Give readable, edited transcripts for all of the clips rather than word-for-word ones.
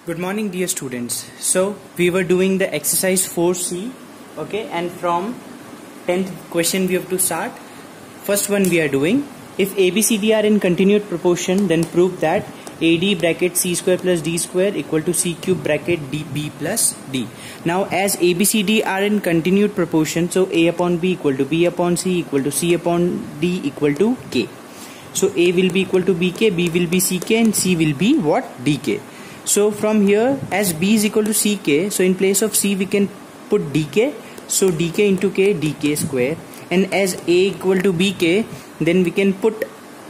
Good morning, dear students. So we were doing the exercise 4C, okay, and from 10th question we have to start. First one we are doing, if ABCD are in continued proportion, then prove that AD bracket C square plus D square equal to C cube bracket DB plus D. Now as ABCD are in continued proportion, so A upon B equal to B upon C equal to C upon D equal to K. So A will be equal to BK, B will be CK, and C will be what? DK. So from here, as B is equal to CK, so in place of C we can put DK. So DK into K, DK square. And as A equal to BK, then we can put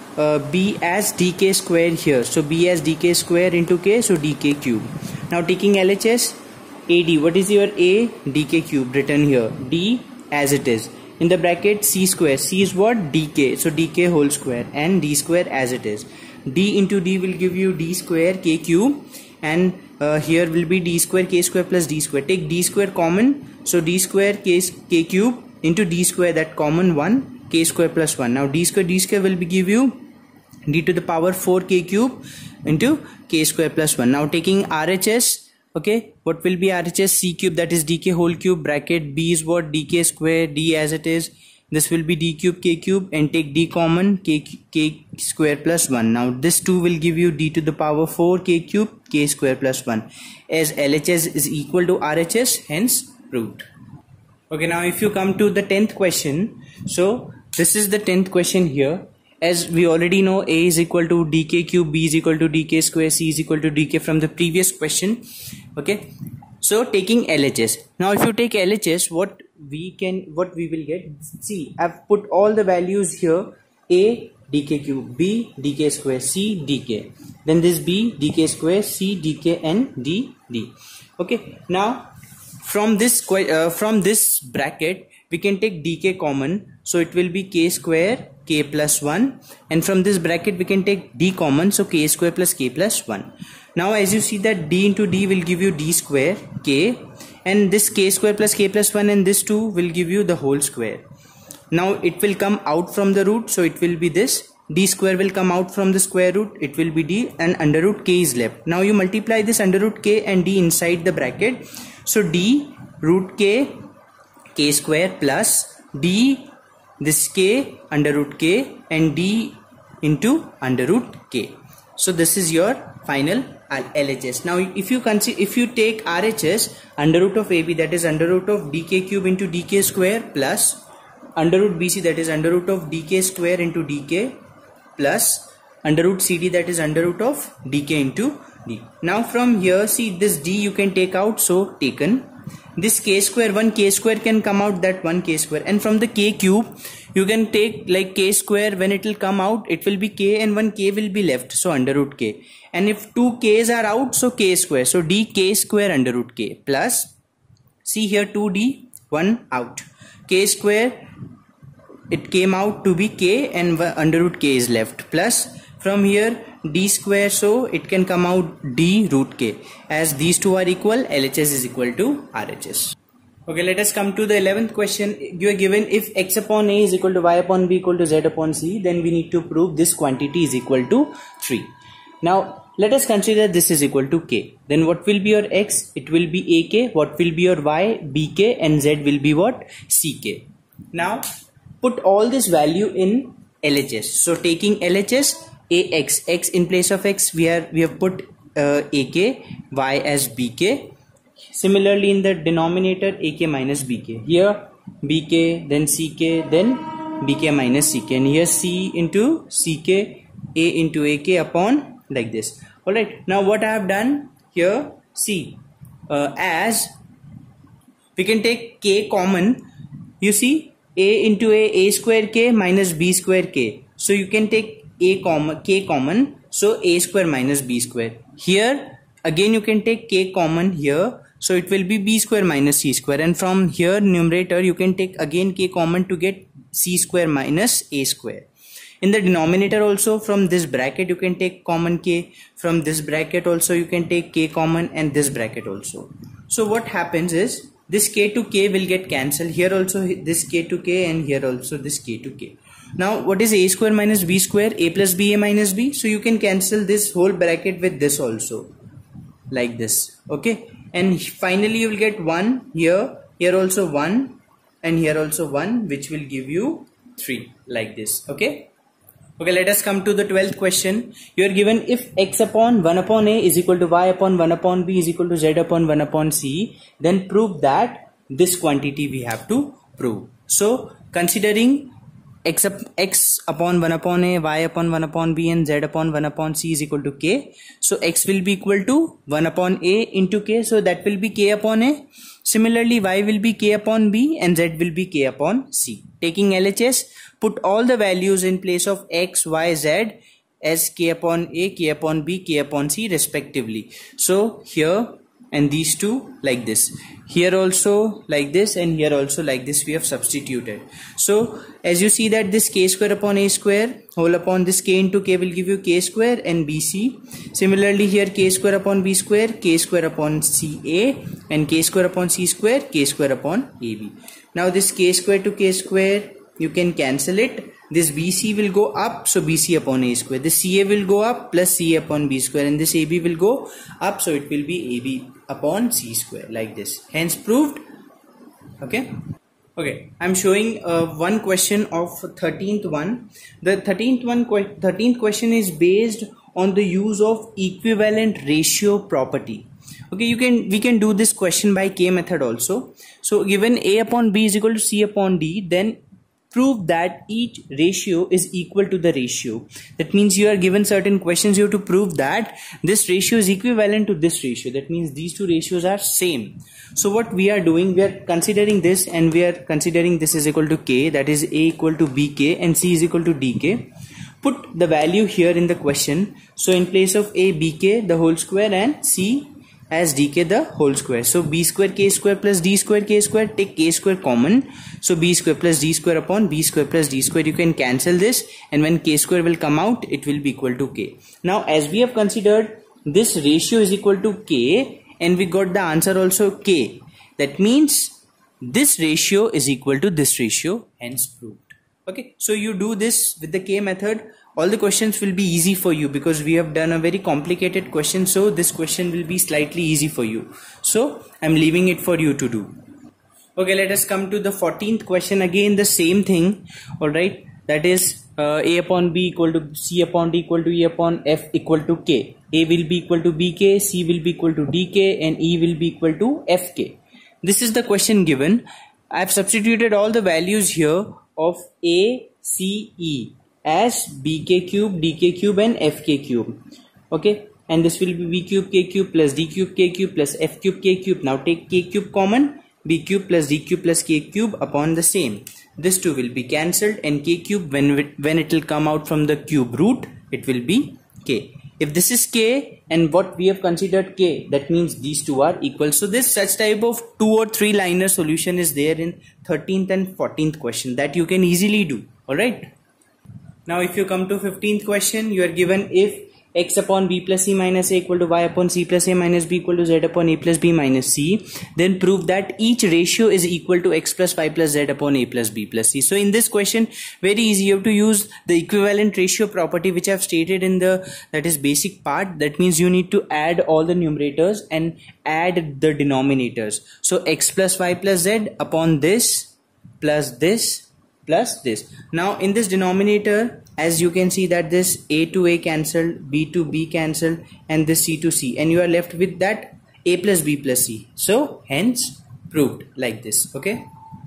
B as DK square here. So B as DK square into K, so DK cube. Now taking LHS, AD, what is your A? DK cube written here. D as it is. In the bracket C square, C is what? DK, so DK whole square, and D square as it is. D into D will give you D square K cube, and here will be D square K square plus D square. Take D square common, so D square K cube into D square, that common 1, K square plus 1. Now D square will be give you D to the power 4 K cube into K square plus 1. Now taking RHS, okay, what will be RHS? C cube, that is DK whole cube, bracket B is what? DK square, D as it is. This will be D cube K cube, and take D common, K square plus 1. Now this 2 will give you D to the power 4 K cube, K square plus 1. As LHS is equal to RHS, hence proved. Okay, now if you come to the 10th question, so this is the 10th question here. As we already know, A is equal to DK cube, B is equal to DK square, C is equal to DK from the previous question. Okay, so taking LHS. Now if you take LHS, what we will get? See, I've put all the values here. A DK cube, B DK square, C DK. Then this B DK square, C DK, and D D. Okay, now from this bracket we can take DK common, so it will be K square K plus 1, and from this bracket we can take D common, so K square plus K plus 1. Now as you see that D into D will give you D square K, and this K square plus K plus 1 and this 2 will give you the whole square. Now it will come out from the root, so it will be this. D square will come out from the square root, it will be D, and under root K is left. Now you multiply this under root K and D inside the bracket, so D root K K square plus D this K under root K, and D into under root K. So this is your final LHS. Now if you take RHS, under root of AB, that is under root of DK cube into DK square, plus under root BC, that is under root of DK square into DK, plus under root CD, that is under root of DK into D. Now from here, see this D you can take out, so taken. This K square, 1 K square can come out, that 1 K square, and from the K cube you can take like K square, when it will come out it will be K and 1 K will be left, so under root K. And if 2 K's are out, so K square, so D K square under root K, plus see here 2D 1 out, K square it came out to be K and under root K is left, plus from here D square, so it can come out D root K. As these two are equal, LHS is equal to RHS. Okay, let us come to the 11th question. You are given if x upon A is equal to y upon B equal to z upon C, then we need to prove this quantity is equal to 3. Now let us consider this is equal to K. Then what will be your x? It will be AK. What will be your y? BK, and z will be what? CK. Now put all this value in LHS. So taking LHS, AX, x in place of x we have put AK, y as BK. Similarly in the denominator, AK minus BK. Here BK, then CK, then BK minus CK, and here C into CK, A into AK upon like this. Alright, now what I have done here, see, as we can take K common, you see A into A square K minus B square K. So you can take K common, so A square minus B square. Here again you can take K common here, so it will be B square minus C square, and from here numerator you can take again K common to get C square minus A square. In the denominator also, from this bracket you can take common K, from this bracket also you can take K common, and this bracket also. So what happens is this K to K will get cancelled, here also this K to K, and here also this K to K. Now what is A square minus B square? A plus B, A minus B. So you can cancel this whole bracket with this also. like this. Okay, and finally you will get 1 here, here also 1, and here also 1, which will give you 3 like this. Okay. Okay, let us come to the 12th question. You are given if x upon 1 upon a is equal to y upon 1 upon b is equal to z upon 1 upon c, then prove that this quantity we have to prove. So considering x upon 1 upon a, y upon 1 upon b and z upon 1 upon c is equal to k. So x will be equal to 1 upon a into k, so that will be k upon a. Similarly, y will be k upon b and z will be k upon c. Taking LHS, put all the values in place of x, y, z as k upon a, k upon b, k upon c respectively. So here and these two like this, here also like this, and here also like this we have substituted. So as you see that this k square upon a square whole upon this k into k will give you k square and bc. Similarly here k square upon b square, k square upon ca, and k square upon c square, k square upon ab. Now this k square to k square you can cancel it. This BC will go up, so BC upon A square. This CA will go up plus CA upon B square, and this AB will go up, so it will be AB upon C square like this. Hence proved. Okay. Okay, I'm showing one question of 13th one. The 13th question is based on the use of equivalent ratio property. Okay, we can do this question by K method also. So given A upon B is equal to C upon D, then prove that each ratio is equal to the ratio. That means you are given certain questions, you have to prove that this ratio is equivalent to this ratio. That means these two ratios are same. So what we are doing, we are considering this, and we are considering this is equal to k, that is A equal to bk and c is equal to dk. Put the value here in the question. So in place of A, bk the whole square and c as dk the whole square. So b square k square plus d square k square, take k square common. So b square plus d square upon b square plus d square, you can cancel this, and when k square will come out, it will be equal to k. Now as we have considered this ratio is equal to k, and we got the answer also k, that means this ratio is equal to this ratio, hence proved. Okay, so you do this with the k method. All the questions will be easy for you because we have done a very complicated question, so this question will be slightly easy for you. So I'm leaving it for you to do. Okay, let us come to the 14th question. Again the same thing. Alright, that is A upon B equal to C upon D equal to E upon F equal to K. A will be equal to BK, C will be equal to DK, and E will be equal to FK. This is the question given. I have substituted all the values here of A, C, E as bk cube, dk cube and fk cube. Okay, and this will be b cube k cube plus d cube k cube plus f cube k cube. Now take k cube common, b cube plus d cube plus k cube upon the same. This two will be cancelled, and k cube, when it will come out from the cube root, it will be k. If this is k and what we have considered k, that means these two are equal. So this such type of 2 or 3 liner solution is there in 13th and 14th question that you can easily do. Alright. Now if you come to 15th question, you are given if x upon b plus c minus a equal to y upon c plus a minus b equal to z upon a plus b minus c, then prove that each ratio is equal to x plus y plus z upon a plus b plus c. So in this question, very easy, you have to use the equivalent ratio property which I have stated in the basic part. That means you need to add all the numerators and add the denominators. So x plus y plus z upon this plus this plus this. Now in this denominator, as you can see that this a to a cancelled, b to b cancelled, and this c to c, and you are left with that a plus b plus c. So hence proved like this. Okay,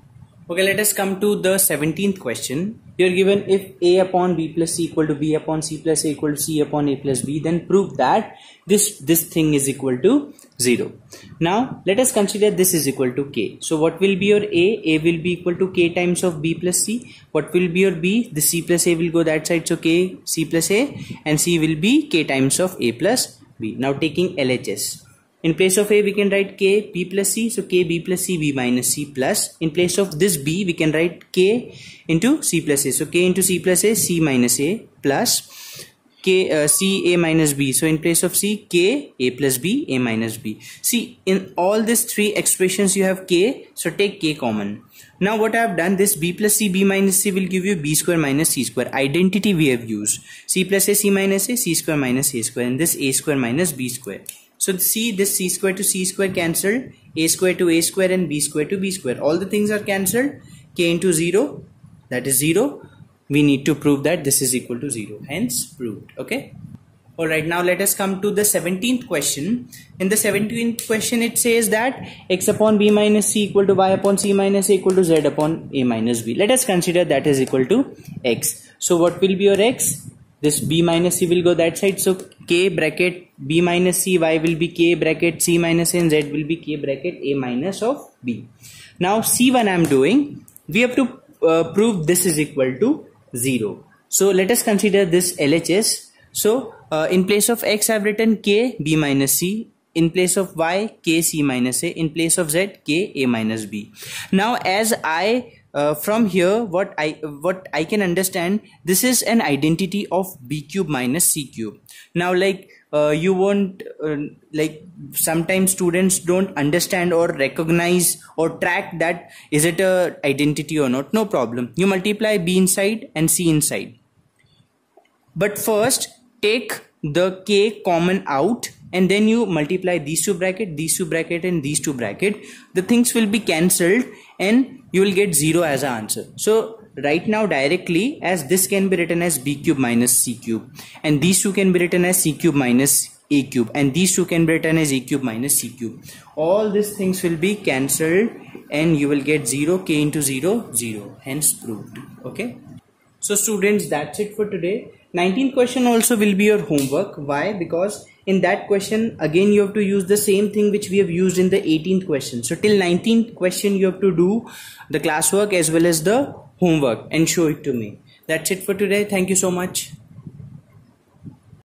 let us come to the 17th question. You are given if a upon b plus c equal to b upon c plus a equal to c upon a plus b, then prove that this thing is equal to 0. Now let us consider this is equal to k. So what will be your a? A will be equal to k times of b plus c. What will be your b? The c plus a will go that side, so k c plus a, and c will be k times of a plus b. Now taking LHS. In place of a we can write k b plus c, so k b plus c b minus c, plus in place of this b we can write k into c plus a, so k into c plus a c minus a, plus k c a minus b, so in place of c k a plus b a minus b. See, in all these 3 expressions you have k, so take k common. Now what I have done, this b plus c b minus c will give you b square minus c square. Identity we have used, c plus a c minus a, c square minus a square, and this a square minus b square. So see, this c square to c square cancelled, a square to a square, and b square to b square. All the things are cancelled. K into 0, that is 0. We need to prove that this is equal to 0. Hence proved. Okay. Alright, now let us come to the 17th question. In the 17th question, it says that x upon b minus c equal to y upon c minus a equal to z upon a minus b. Let us consider that is equal to x. So what will be your x? This b minus c will go that side. So k bracket b minus c, y will be k bracket c minus a, and z will be k bracket a minus of b. Now C1 I am doing. We have to prove this is equal to 0. So let us consider this LHS. So in place of x I have written k b minus c, in place of y k c minus a, in place of z k a minus b. Now as I from here what I can understand, this is an identity of b cube minus c cube. Now like you won't like sometimes students don't understand or recognize or track that is it a identity or not. No problem, you multiply b inside and c inside, but first take the k common out and then you multiply these two bracket, and these two bracket. The things will be cancelled and you will get 0 as an answer. So right now directly, as this can be written as b cube minus c cube, and these two can be written as c cube minus a cube, and these two can be written as a cube minus c cube. All these things will be cancelled and you will get 0, k into 0, 0. Hence proved. Okay. So students, that's it for today. 19th question also will be your homework. Why? Because in that question again you have to use the same thing which we have used in the 18th question. So till 19th question you have to do the classwork as well as the homework and show it to me. That's it for today. Thank you so much.